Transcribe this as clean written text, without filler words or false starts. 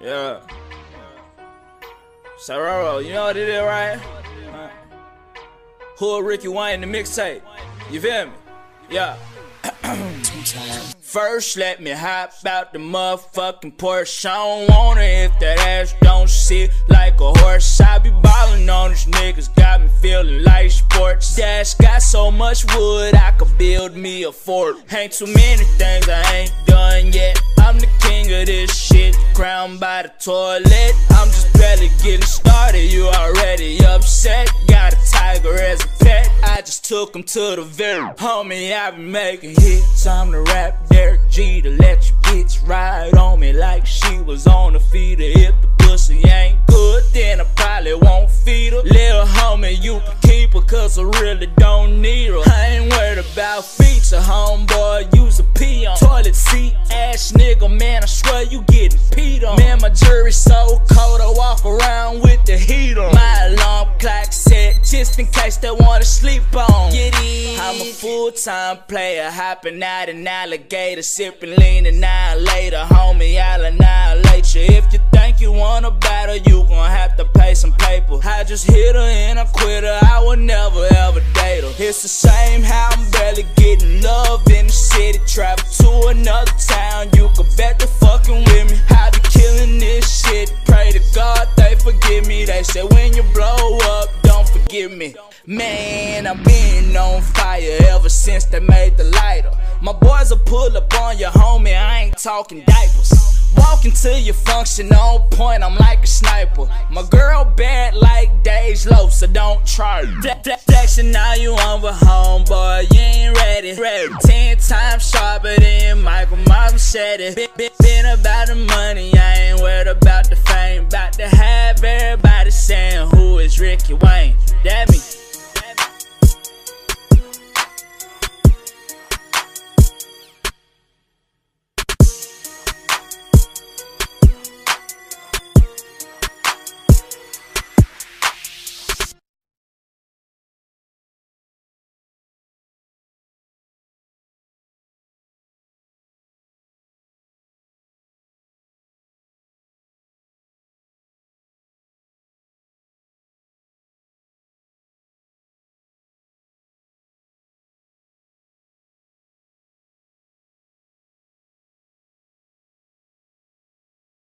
Yeah. Sororo, you know what it is, right? Hood Ricky Wayne, the mixtape. You feel me? Yeah. First, let me hop out the motherfucking Porsche. I don't want it if that ass don't sit like a horse. I be ballin' on these niggas, got me feeling like sports. Dash got so much wood, I could build me a fort. Ain't too many things I ain't done yet. I'm the king of this shit, crowned by the toilet. I'm just barely getting started, you already upset. Got a tiger as a pet, I just took him to the very. Homie, I be making hits, I'm the rap Derek G to let your bitch ride on me like she was on the feeder. If the pussy ain't good, then I probably won't feed her. Little homie, you can keep her, cause I really don't need her. I ain't worried about feature, homeboy, use a pee on. Toilet seat, ass nigga, man, I swear you getting peed on. Man, my jury's so cold, I walk around with the heat on. My alarm clock set, just in case they wanna sleep on. I'm a full-time player, hopping out an alligator, sipping lean annihilator. Homie, I'll annihilate you. If you think you want a battle, you gon' have to pay some paper. I just hit her and I quit her, I would never ever date her. It's the same how I'm barely getting love in the city. Travel to another town, you can bet they fucking with me. I be killing this shit, pray to God they forgive me. They say when you blow up, don't forgive me. Man, I've been on fire ever since they made the lighter. My boys will pull up on your homie, I ain't talking diapers. Walking to your function on point, I'm like a sniper. My girl bad like Dej Loaf, so don't try. Flexing now you on with homeboy, you ain't ready. 10 times sharper than Michael Myers said it. Been about the money, I ain't worried about the fame. About to have everybody saying who is Ricky Wayne. That me.